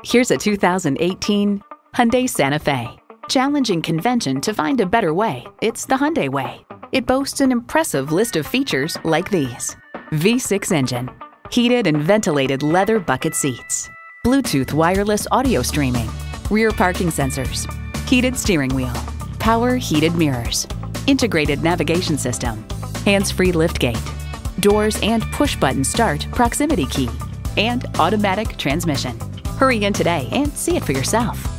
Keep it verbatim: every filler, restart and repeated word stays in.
Here's a two thousand eighteen Hyundai Santa Fe. Challenging convention to find a better way, it's the Hyundai way. It boasts an impressive list of features like these: V six engine, heated and ventilated leather bucket seats, Bluetooth wireless audio streaming, rear parking sensors, heated steering wheel, power heated mirrors, integrated navigation system, hands-free liftgate, doors and push-button start proximity key, and automatic transmission. Hurry in today and see it for yourself.